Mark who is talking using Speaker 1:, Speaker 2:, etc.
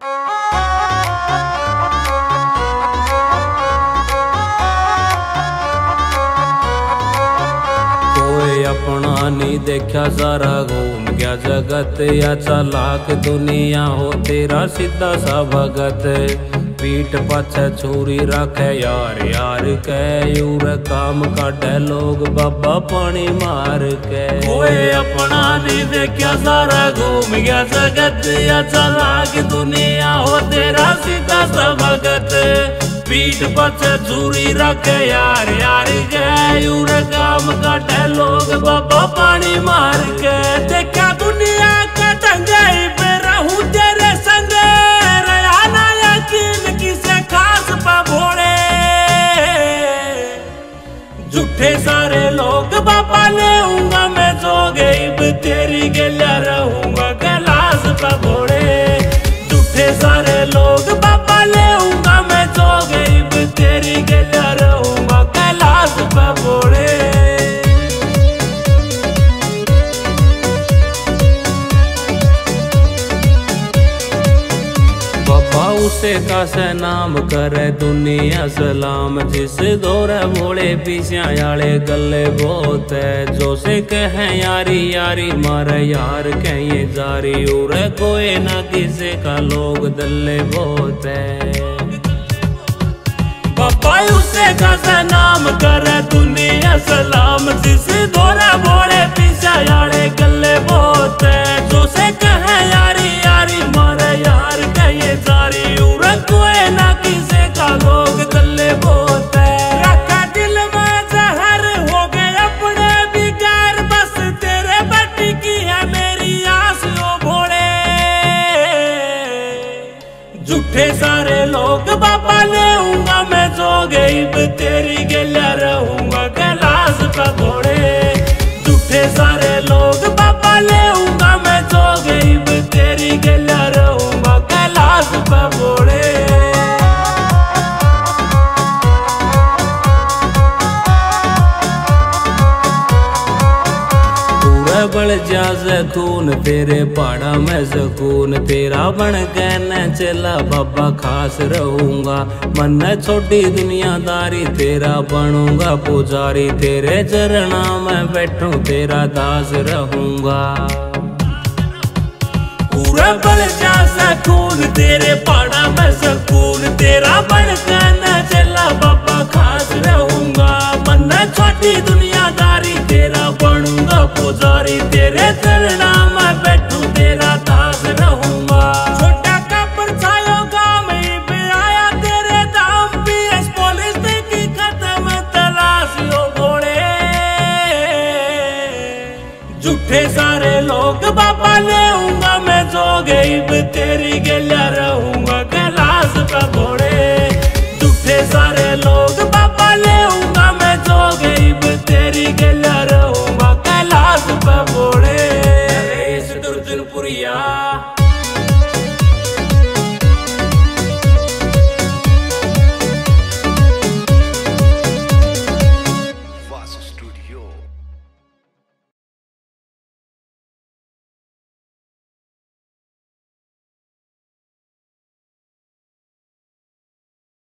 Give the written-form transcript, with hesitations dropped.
Speaker 1: कोई अपना नहीं देखा सारा घूम गया जगत, या चालाक दुनिया हो तेरा सीधा सा भगत। पीठ पाछे छुरी रखे यार यार के, यूर काम काटे लोग बाबा पानी मार के। कोई अपना नहीं देखा सारा घूम गया जगत, या चालाक दुनिया हो तेरा सीधा सा भगत। पीठ पाछे छुरी रखे यार यार के, यूर काम काटे लोग बाबा पानी मार के। देखा दुनिया का ढंगाई पे रहूं तेरे संग, रहा ना यकीन किसे खास पा भोले। झूठे सारे लोग बाबा लेऊंगा मैं, जो गई तेरी गलिया रहूंगा कैलाश पा भोले। झूठे सारे लोग बाबा लेऊंगा मैं, जो गई तेरी गलिया रहूंगा कैलाश पा भोले। उसे का से नाम करे दुनिया सलाम, जिस दौरे भोले पीछे गले बहुत है। जो से कहे यारी यारी मारे यार कहे जारी, उरे कोई ना किसे का लोग दल्ले बहुत है। बाबा उसे का से नाम करे दुनिया सलाम, जिस दौरे भोले पीछे गले बहुत है। जो से कहे यारी यारी मारे यार कहे जारी, कोई ना किसे का लोग दल्ले बहुत है। रखा दिल में जहर हो गए अपने बिगाड़, बस तेरे बटी की है मेरी आस ओ भोले। झूठे सारे लोग बाबा लेऊंगा मैं, जो गई तेरी गलिया रहूंगा कैलाश पा भोले। झूठे सारे लोग बाबा लेऊंगा मैं, जो गई तेरी गलिया रहूंगा कैलाश पा भोले। बढ़ जा सकून तेरे पहाड़ा में सकून, तेरा बन के न चला बाबा खास रहूंगा। मन छोटी दुनियादारी तेरा बनूंगा पुजारी, तेरे चरणा में बैठूं तेरा दास रहूंगा। पूरा बढ़ जा सकून तेरे पहाड़ा में सकून, तेरा बन के न चला बाबा खास रहूंगा। मन छोटी दुनियादारी तेरा बनूंगा पुजारी, तेरे चरणा में बैठूं तेरा दास रहूंगा। छोटा का परछायो गांव में पे आया तेरे दाम, पीएस पुलिस की खत्म तलाशियों घोड़े। झूठे सारे लोग बाबा लेऊंगा मैं, जो गई तेरी गलिया रहूंगा कैलाश पा भोले। झूठे सारे लोग बाबा लेऊंगा